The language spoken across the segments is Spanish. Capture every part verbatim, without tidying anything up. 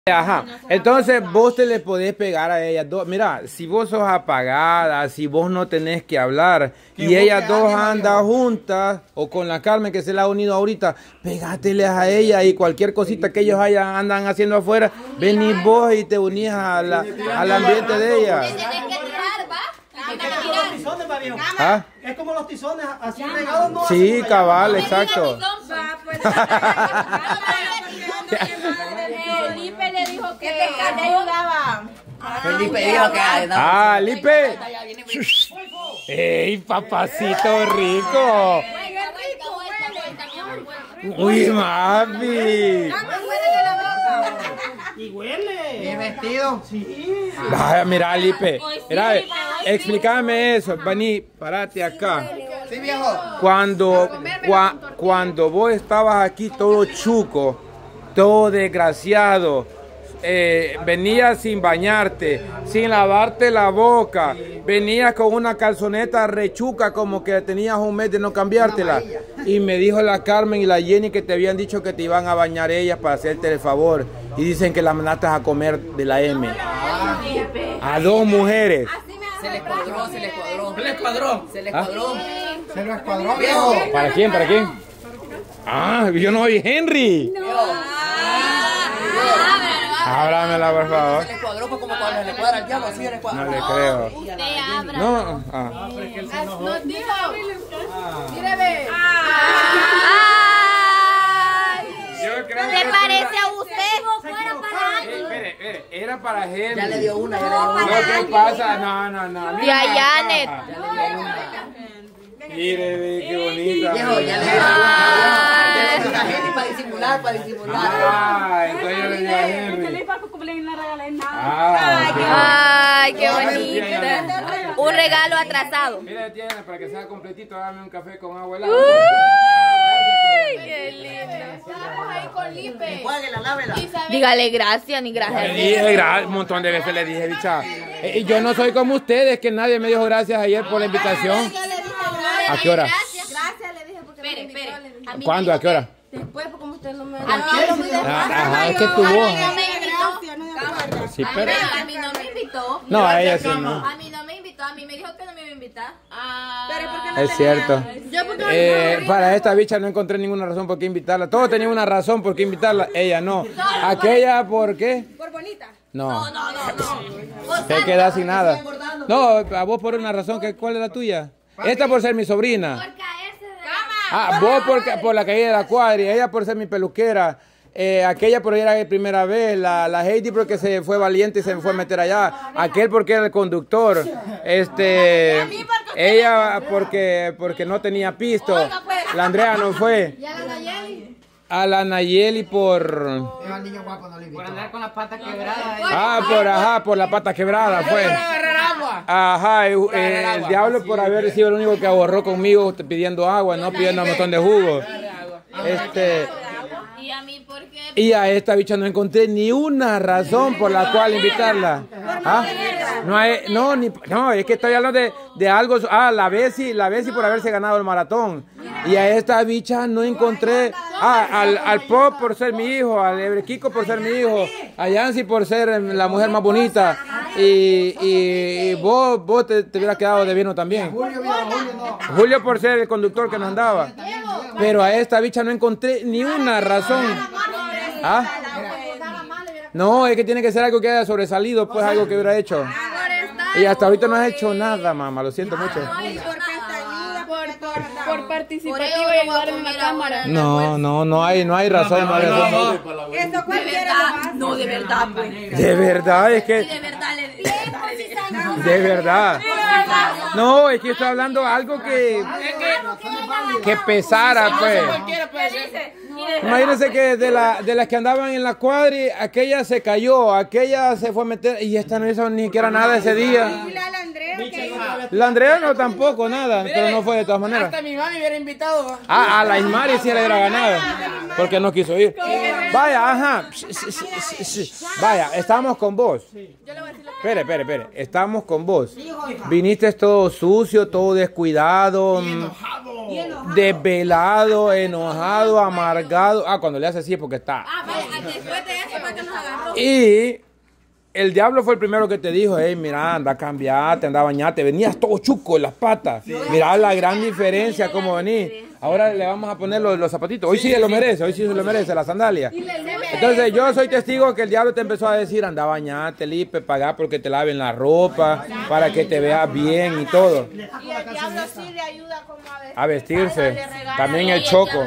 Ajá, entonces vos te le podés pegar a ellas dos. Mira, si vos sos apagada, si vos no tenés que hablar y ellas dos andan juntas, o con la Carmen que se la ha unido ahorita, pegáteles a ella y cualquier cosita que ellos hayan, andan haciendo afuera, venís vos y te unís a la, al ambiente de ella. ¿Ah? Es como los tizones, así regados no. Sí, cabal, exacto. Felipe le dijo que le ayudaba. Felipe dijo que... Ah, Lipe. ¡Ey, papacito rico! ¡Uy, mami! Y huele. ¿Y vestido? Sí. Vaya, mira, Lipe. Mira, explícame eso. Vení, parate acá. Sí, viejo. Cuando, cua, cuando vos estabas aquí todo chuco, todo desgraciado, eh, venías sin bañarte, sin lavarte la boca, venías con una calzoneta rechuca como que tenías un mes de no cambiártela. Y me dijo la Carmen y la Jenny que te habían dicho que te iban a bañar ellas para hacerte el favor. Y dicen que las mandaste a comer de la M. A dos mujeres. Se les cuadró, se les cuadró. Se les cuadró. Se les cuadró. Se les cuadró, viejo. ¿Para quién? ¿Para quién? Ah, yo no oí Henry. Ábramela, por favor. Se les cuadró pues como cuando le cuadra al diablo, así se les cuadró. No le creo. No, ah. Nos dijo. Mire, ve. Yo creo ¿Le parece a usted? Fuera para Eh, espere, espere, era para Henry. Ya le dio una, ya le dio una. Lo que pasa, no, no, no. Y a Janet. Ya le dio una. Mire, ve, qué bonita. Viejo, ya le dio una. Ya le dio una gente para disimular, para disimular. Ah, entonces yo le di a Henry. Ah, Ay, qué bonita. Un regalo atrasado. mire, tiene para que sea completito, dame un café con agua helada. Uy, qué lindo. Enjuáguela, lávela. Dígale gracias, ni Le gracias. dije, gra- un montón de veces le dije, bicha. Eh, y yo no soy como ustedes, que nadie me dijo gracias ayer por la invitación. ¿A qué hora? Gracias, le dije porque me invitó. A mí ¿Cuándo? ¿A qué hora? Después, porque como usted no me... Ah, ajá, es que tu voz. Sí, pero... A mí no me invitó. No, a ella sí no. A mí no me invitó, a mí me dijo que no me iba a invitar. Es cierto. Yo porque Eh, para esta bicha no encontré ninguna razón por qué invitarla. Todos tenían una razón por qué invitarla. Ella no. Aquella, ¿por qué? por bonita. No. No, no, no. Se queda sin nada. No, a vos por una razón. que ¿Cuál es la tuya? Esta por ser mi sobrina. Por caerse de Ah, vos por, por la caída de la cuadra. Ella por ser mi peluquera. Eh, aquella por ir a la primera vez, la, la Heidi porque se fue valiente y se fue a meter allá, aquel porque era el conductor, este, ella porque porque no tenía pisto, la Andrea no fue, ¿Y a la Nayeli? a la Nayeli por, Era el niño guapo, no le invitó. Por andar con las patas quebradas. ah, por ajá, por la pata quebrada fue, Agarrar agua. ajá, eh, eh, el diablo por haber sido el único que ahorró conmigo pidiendo agua, no pidiendo un montón de jugo, este. ¿Y a mí por qué? Y a esta bicha no encontré ni una razón por la cual invitarla. ¿Ah? No, hay, no, ni, no, es que estoy hablando de, de algo. Ah, la Bessie, la Bessie por haberse ganado el maratón. Y a esta bicha no encontré. Ah, al, al Pop por ser mi hijo, al Ebrequico por ser mi hijo, a Yancy por ser la mujer más bonita. Y, y, y vos, vos te, te hubieras quedado de vino también. Julio, viejo, Julio, no. Julio por ser el conductor que nos andaba. Pero a esta bicha no encontré ni una razón. ¿Ah? No, es que tiene que ser algo que haya sobresalido, pues algo que hubiera hecho. Y hasta ahorita no has hecho nada, mamá, lo siento mucho. Por participativo y ayudar en la cámara. No, no, no hay, no hay razón, no hay razón. Eso cualquiera lo hace. No, de verdad, pues. De verdad, es que, De verdad le digo. de verdad. No, es que estoy hablando algo que, que pesara, pues. Cualquiera puede ser. Imagínense que de, la, de las que andaban en la cuadri, aquella se cayó, aquella se fue a meter y esta no hizo ni siquiera nada ese día. ¿Y la Andrea qué? La Andrea no tampoco, nada, pero no fue de todas maneras. Hasta mi mami hubiera invitado. Ah, a la Ismari sí le hubiera ganado, porque no quiso ir. Vaya, ajá. Vaya, estamos con vos. Espere, espere, espere. Estamos con vos. Viniste todo sucio, todo descuidado, desvelado, enojado, amargado. Ah, cuando le hace así es porque está. Ah, vaya, después de eso fue que nos agarró. Y el diablo fue el primero que te dijo, hey, mira, anda a cambiarte, anda a bañarte. Venías todo chuco en las patas. Sí. Mira la gran diferencia cómo venís. Ahora le vamos a poner los, los zapatitos. Hoy sí se lo merece, hoy sí se lo merece, la sandalia. Entonces yo soy testigo que el diablo te empezó a decir, anda a bañarte, Lipe, paga porque te laven la ropa, para que te veas bien y todo. Y el diablo sí le ayuda como a vestirse. A vestirse. También el choco.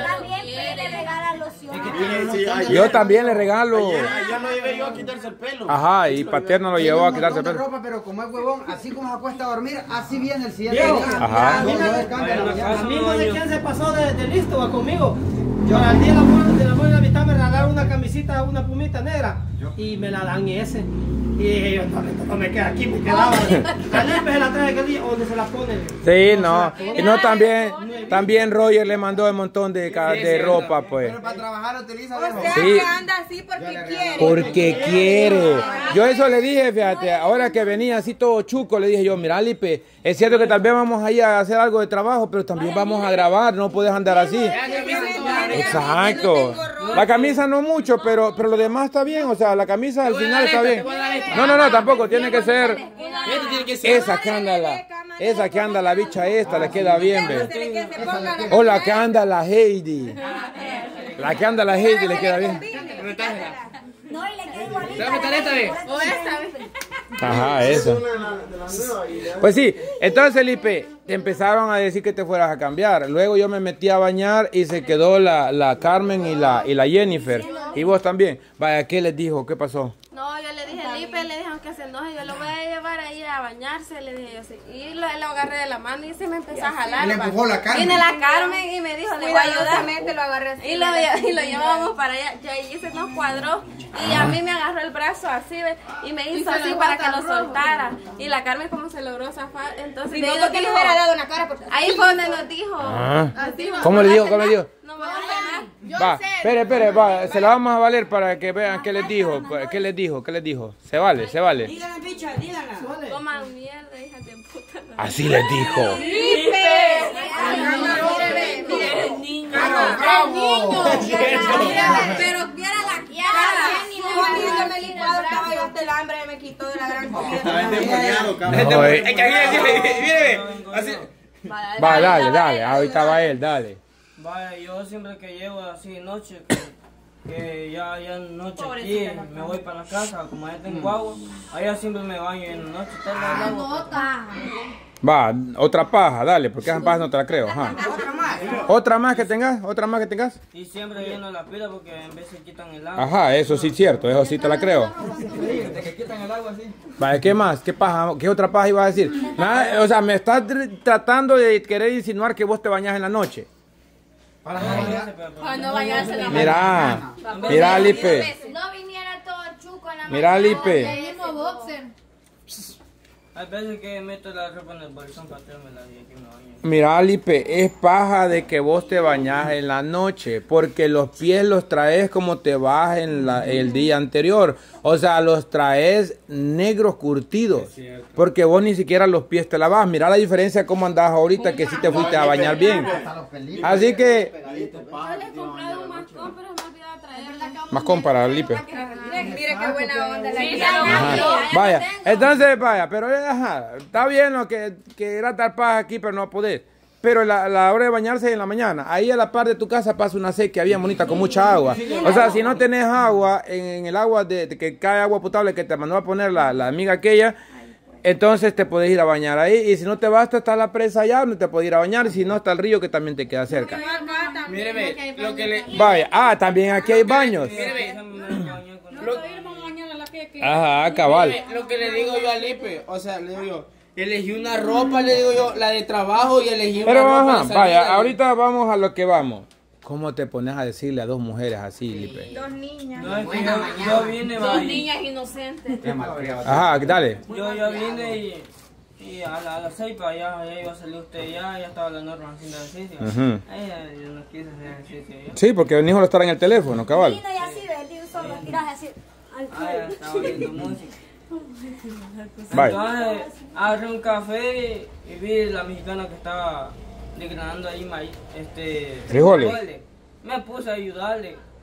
Yo también le regalo. Ya lo llevé yo a quitarse el pelo. Ajá, y Paterno lo llevó a quitarse el pelo. ropa, pero como es huevón, así como se acuesta a dormir, así viene el siguiente día. Ajá. A mí no sé quién se pasó de, de listo va conmigo. Yo al día de la muerte de la muerte de la mitad me regalaron una camisita, una pumita negra. Y me la dan ese. Y dije yo, no, no me queda aquí, me quedaba. A Lipe se la traje aquel día, ¿dónde se la ponen? Sí, no. Y no, también, también Roger le mandó un montón de, de ropa, pues. Pero para trabajar utiliza. O sea, sí. que anda así porque quiere. Porque quiere. Yo eso le dije, fíjate, ahora que venía así todo chuco, le dije yo, mira, Lipe, es cierto que tal vez vamos a ir a hacer algo de trabajo, pero también vamos a grabar, no puedes andar así. Exacto. La camisa no mucho, pero, pero lo demás está bien, o sea, la camisa al final está bien. No, no, no, tampoco, tiene que ser esa que anda la, esa que anda la bicha esta, le queda bien, ve. O la que anda la Heidi. La que anda la Heidi le queda bien. No, y le queda igualita. ¿Te vas a meter esta vez? O esta vez. Ajá, eso. Pues sí, entonces Lipe, te empezaron a decir que te fueras a cambiar. Luego yo me metí a bañar y se quedó la, la Carmen y la, y la Jennifer. Y vos también. Vaya, ¿qué les dijo? ¿Qué pasó? No, yo le dije a Lipe, le dije aunque se enoje, yo lo voy a llevar a ir a bañarse, le dije yo así. Y lo, lo agarré de la mano y se me empezó a jalar. Y le empujó la Carmen. Viene la Carmen y me dijo, le voy a ayudar. Lo agarré así. Y lo, y lo llevábamos para allá. Y ahí se nos cuadró. Y a mí me agarró el brazo así, ¿ves? Y me hizo así para que lo soltara. Y la Carmen como se logró zafar. Entonces, no, porque le hubiera dado una cara. Ahí fue donde nos dijo. Ah. ¿Cómo le dijo? ¿Cómo le dijo? No vamos a ganar. Va, espere, espere, va, se la vamos a valer para que vean qué les dijo, qué les dijo, qué les dijo. Se vale, se vale. Díganla, bicha, díganla. Coman mierda, hija de puta. Así les dijo. Pero viera la cara. Comiéndome licuado, estaba yo hasta el hambre me quitó de la gran comida. Estaba endemoniado, cabrón. No, eh. Es que aquí, mire, así. Va, dale, dale, ahorita va él, dale. Vaya, yo siempre que llego así noche, que, que ya, ya noche aquí, me voy para la casa, como allá tengo agua, allá siempre me baño en la noche, está el agua. Va, otra paja, dale, porque esa paja no te la creo. Ajá. Otra más. Otra más que tengas, otra más que tengas. Y siempre lleno la pila porque en vez se quitan el agua. Ajá, eso sí es cierto, eso sí te la creo. De que quitan el agua así. Vale, ¿qué más? ¿Qué paja? ¿Qué otra paja ibas a decir? Nada, o sea, me estás tratando de querer insinuar que vos te bañas en la noche. Para no bañarse, pero... Para no bañarse en la Mira, mira Lipe. No viniera todo chuco en la Mira Lipe. Hay veces que meto la ropa en el bolsón para tirármela y aquí me baño. Mira Lipe, es paja de que vos te bañas en la noche, porque los pies los traes como te vas en la, el día anterior. O sea, los traes negros curtidos, porque vos ni siquiera los pies te lavas. Mira la diferencia cómo andás ahorita que sí te fuiste a bañar bien. Así que... Yo les he comprado un mascón, pero me he olvidado traerla. Mascón para Lipe. Mire qué buena onda la Sí, Ajá. Vaya, entonces vaya, pero ajá, está bien lo que, que era tal paja aquí, pero no poder. Pero la, la hora de bañarse en la mañana, ahí a la par de tu casa pasa una sequía bien bonita con mucha agua. O sea, si no tenés agua, en, en el agua de, de que cae agua potable que te mandó a poner la, la amiga aquella, entonces te puedes ir a bañar ahí. Y si no te basta, está la presa allá, no te puedes ir a bañar. Y si no, está el río que también te queda cerca. Míreme, lo que le... Vaya, ah, también aquí hay baños. Ajá, cabal. Míreme, lo que le digo yo a Lipe, o sea, le digo yo, elegí una ropa, le digo yo, la de trabajo y elegí una Pero ropa ajá, de salida. vaya, ahorita vamos a lo que vamos. ¿Cómo te pones a decirle a dos mujeres así, Lipe? Dos niñas. No, es que yo, yo vine, Dos vaya. niñas inocentes. Ajá, dale. Yo ya vine y, y a, la, a las seis para allá, allá iba a salir usted ya, ya estaba la norma haciendo ejercicio. Ujú. Ay, ay, yo no quise hacer ejercicio ya. Sí, porque el hijo lo estará en el teléfono, cabal. Y así, ve, el solo tiras así. Ah, ya estaba oyendo música. Bye. Entonces, agarré un café y, y vi la mexicana que estaba desgranando ahí maíz, este... Frijoles. Me puse a ayudarle.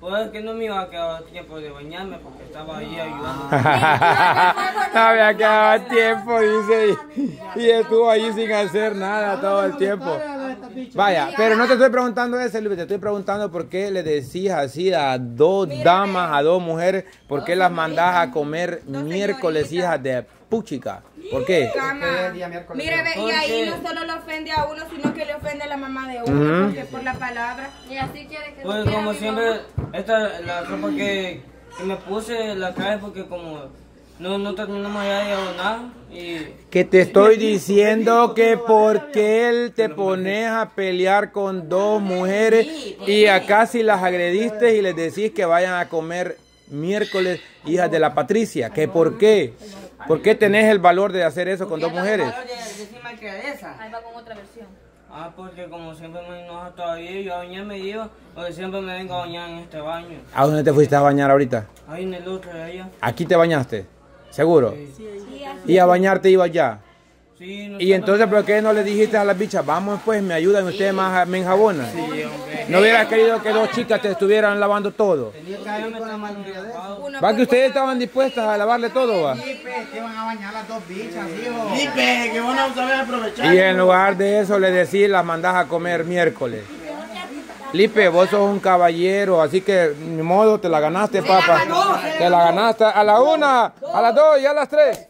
Pues que no me iba a quedar tiempo de bañarme porque estaba ahí ayudando. No había quedado tiempo, dice, y, y estuvo ahí sin hacer nada todo el tiempo. Vaya, pero no te estoy preguntando eso, Luis, te estoy preguntando por qué le decís así a dos damas, a dos mujeres, por qué las mandás a comer miércoles, hijas de puchica. ¿Por qué? Mire, ve, y ahí no solo le ofende a uno, sino que le ofende a la mamá de uno, porque por la palabra. Y así quiere que Pues como siempre, esta la ropa que, que me puse la traje porque como no, no terminamos ya de nada. Y... Que te estoy diciendo que por qué él te pones a pelear con dos mujeres y acá si las agrediste y les decís que vayan a comer miércoles, hijas de la Patricia. ¿Que por qué? ¿Por qué tenés el valor de hacer eso con dos mujeres? Ahí va con otra versión. Ah, porque como siempre me enoja todavía, yo a bañar me llevo, porque siempre me vengo a bañar en este baño. ¿A dónde te fuiste a bañar ahorita? Ahí en el otro de allá. ¿Aquí te bañaste? ¿Seguro? Sí. ¿Y a bañarte ibas ya? Sí, no. Y entonces, ¿por qué no le dijiste a las bichas, vamos pues, me ayudan ustedes más, me enjabonan? Sí, hombre. ¿No hubieras querido que dos chicas te estuvieran lavando todo? ¿Va que ustedes estaban dispuestas a lavarle todo, va? Que van a bañar las dos bichas, hijo. Lipe, que vos no sabés aprovechar. Y en lugar de eso le decís, las mandás a comer miércoles. Lipe, vos sos un caballero, así que ni modo, te la ganaste, papá. Te la ganaste a la una, a las dos y a las tres.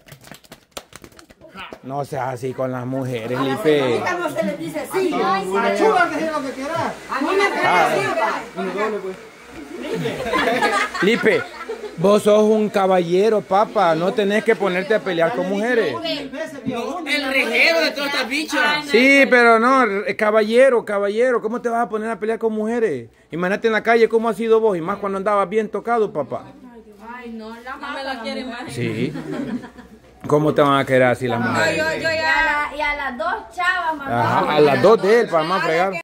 No seas así con las mujeres, Lipe. No se les dice sí. La chula que es lo que quieras. A mí me parece. Lipe, vos sos un caballero, papá. No tenés que ponerte a pelear con mujeres. El rejero de todas estas bichas. Sí, pero no, caballero, caballero. ¿Cómo te vas a poner a pelear con mujeres? Imagínate en la calle cómo has sido vos. Y más cuando andabas bien tocado, papá. Ay, no, la no me la quiere más. Sí. ¿Cómo te van a querer así las mujeres? Y a las dos chavas, mamá. Ajá, a las dos de él, para más fregar.